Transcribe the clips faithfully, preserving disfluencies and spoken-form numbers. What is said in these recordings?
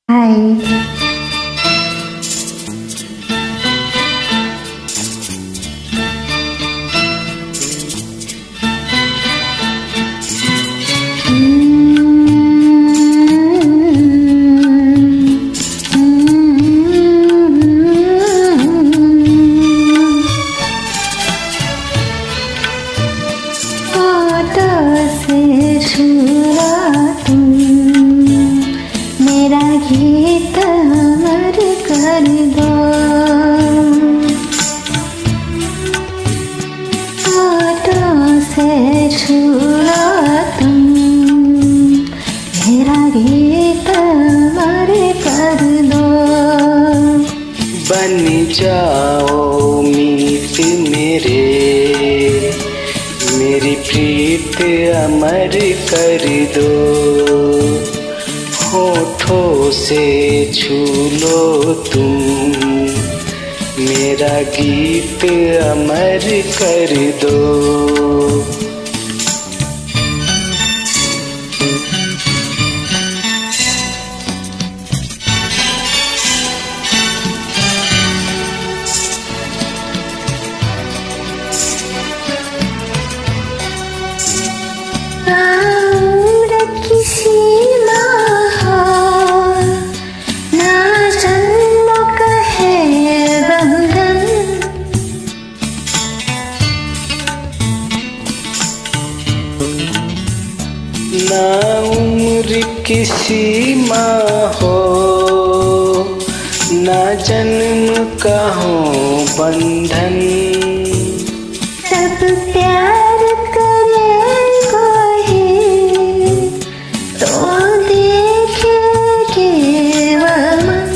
हाय। मेरा गीत अमर कर दो, होठों से छू लो तुम, मेरा गीत अमर कर दो। बन जाओ मीत मेरे, मेरी प्रीत अमर कर दो, होठों से छू लो तुम, मेरा गीत अमर कर दो। ना उम्र की सीमा हो, ना जन्म का हो बंधन, सब प्यार करेगा ही तो देखे केवल मन,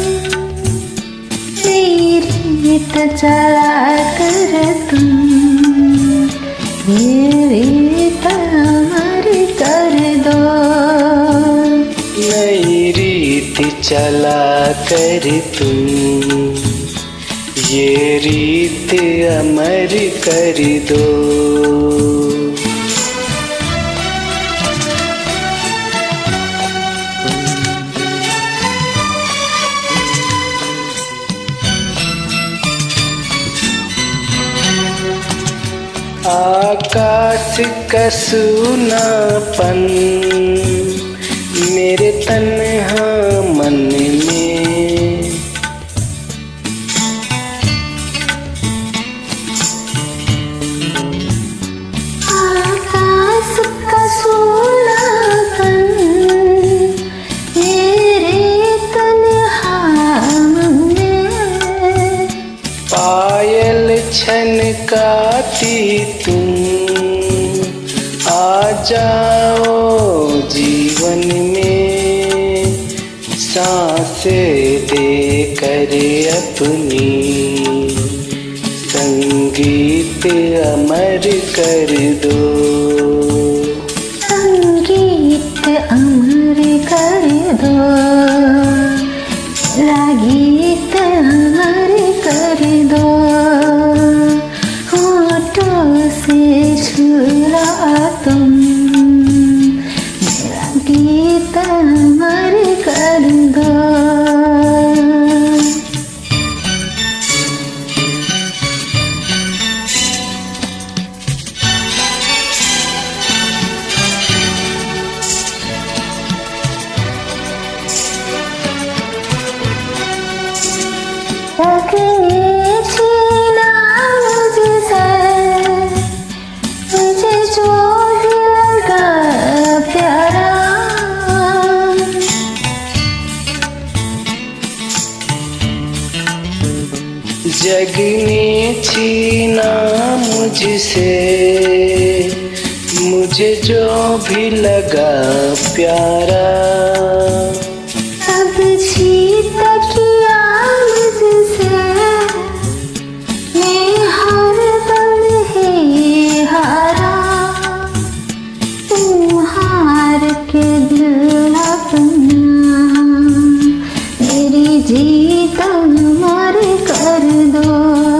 मेरी तो चला कर तुम, मेरी तो अमर कर दो। नई रीत चला कर तुम, ये रीत अमर कर दो। आकाश का सूनापन मेरे तन्हा मन में, आकाश का सूनापन मेरे तन्हा मन में, पायल छनकाती तुम, आ जाओ जीवन में, सांसें दे कर अपनी, संगीत अमर कर दो। संगीत अमर कर दो, गीत अमर कर दो, होठों से छू लो तुम, मेरा गीत अमर कर दो। मुझे जो भी लगा प्यारा, जग ने छीना मुझसे, मुझे जो भी लगा प्यारा, अब छीना किया मुझसे, मैं हर पल ही हारा, तुम हार के दिल अपना, मेरी जीत अमर कर दो।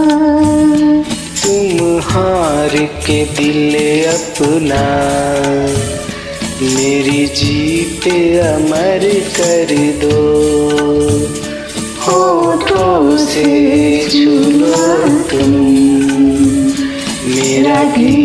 तुम हार के दिल अपना, मेरी जीत अमर कर दो। से छू लो तुम, मेरा गीत